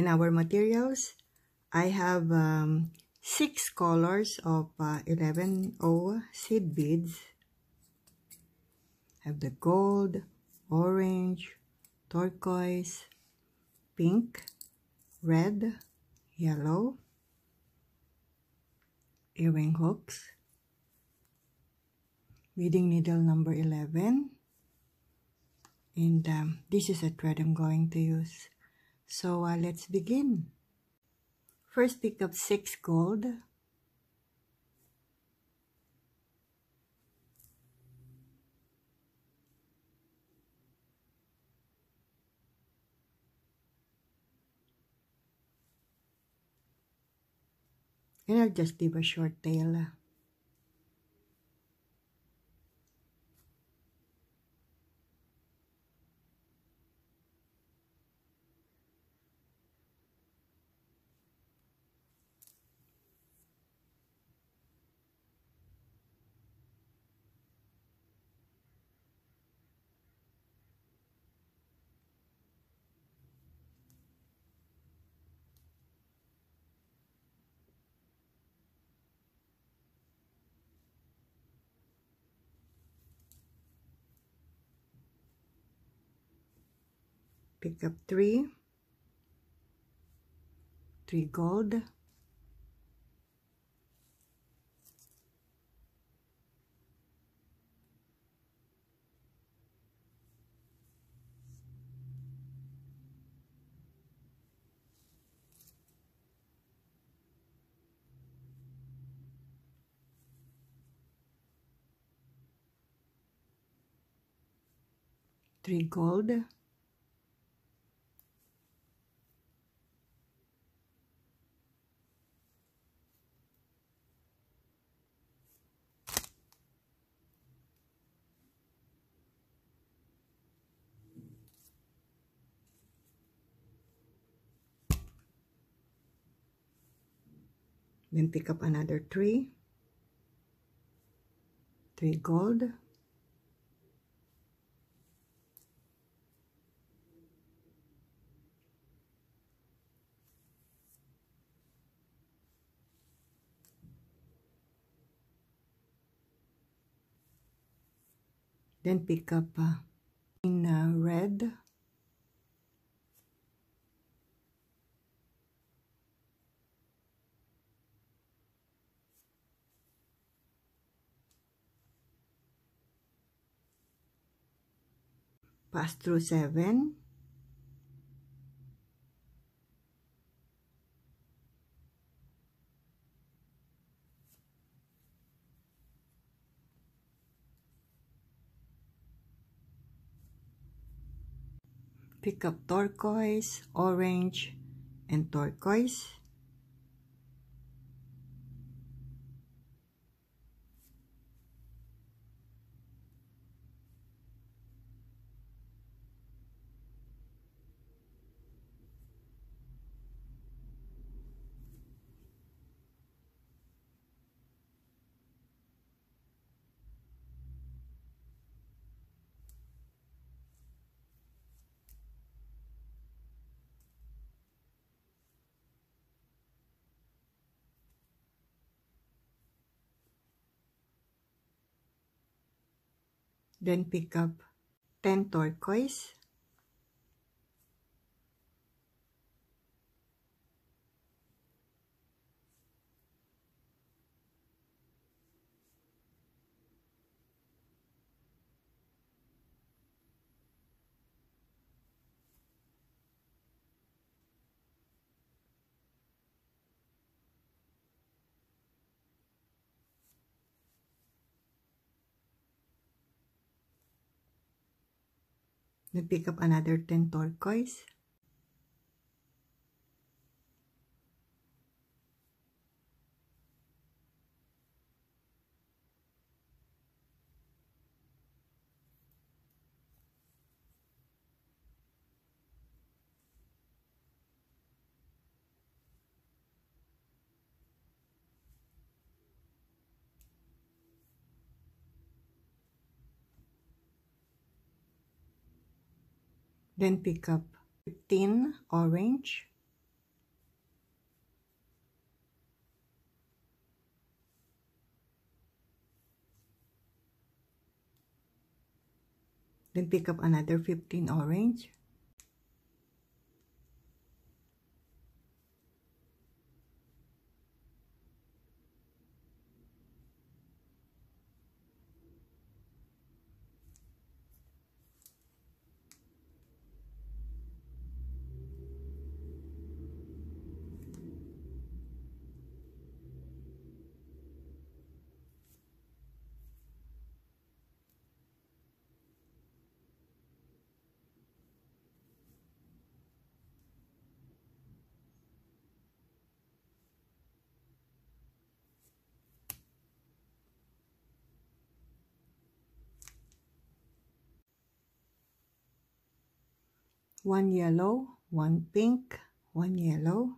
In our materials, I have 6 colors of 11O seed beads. I have the gold, orange, turquoise, pink, red, yellow, earring hooks, beading needle number 11, and this is a thread I'm going to use. So let's begin. First, pick up 6 gold, and I'll just leave a short tail. Pick up 3 gold, 3 gold, then pick up another 3 gold, then pick up in red, pass through 7, pick up turquoise, orange, and turquoise, then pick up 10 turquoise, then pick up another 10 turquoise, then pick up 15 orange, Then pick up another 15 orange. One yellow, one pink, one yellow.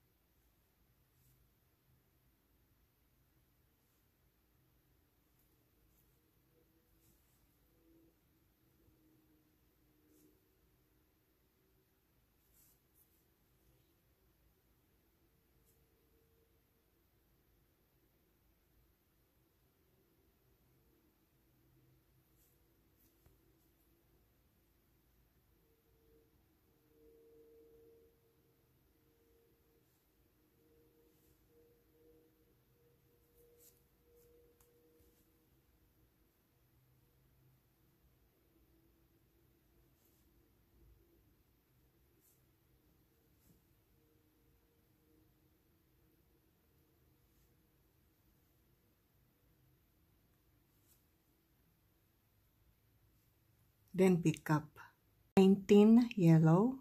Then pick up 19 yellow.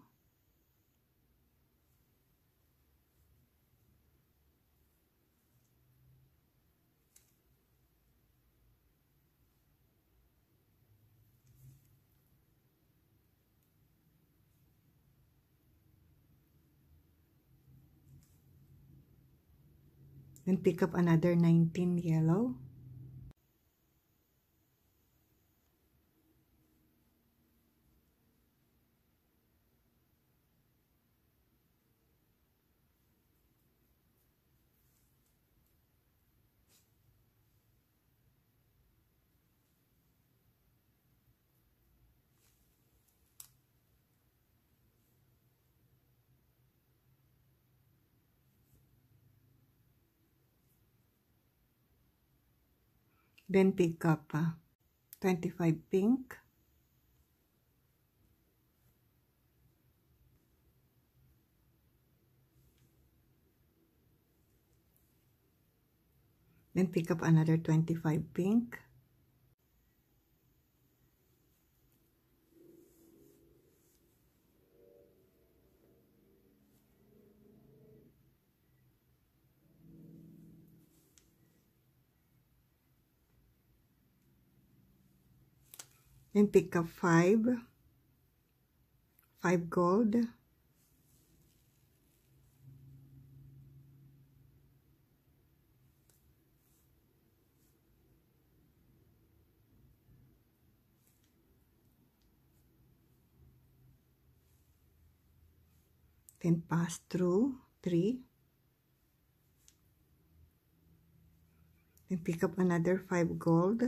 Then pick up another 19 yellow. Then pick up 25 pink. Then pick up another 25 pink. Then pick up 5 gold. Then pass through 3. Then pick up another 5 gold.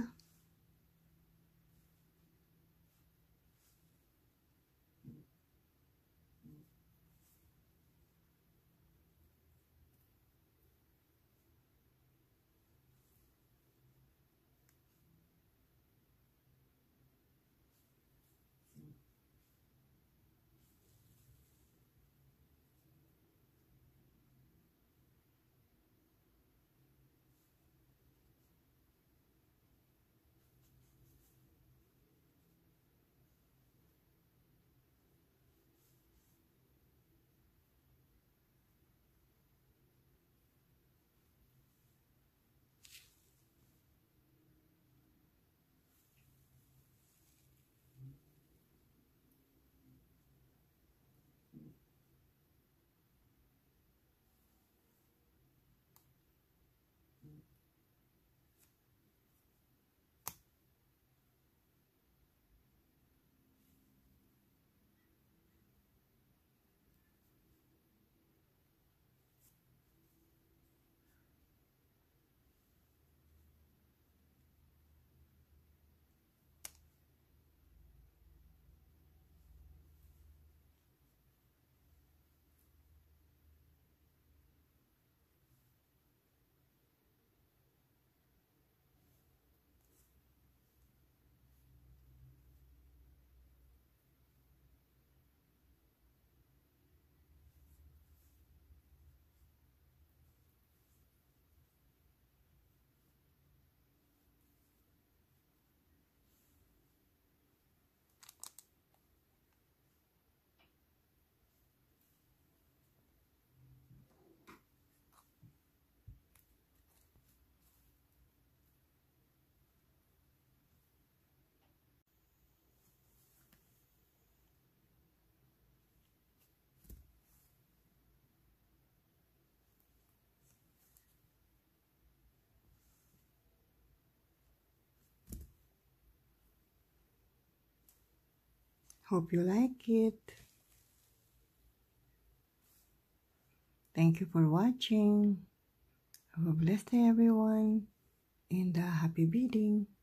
Hope you like it. Thank you for watching. Have a blessed day, everyone, and happy beading.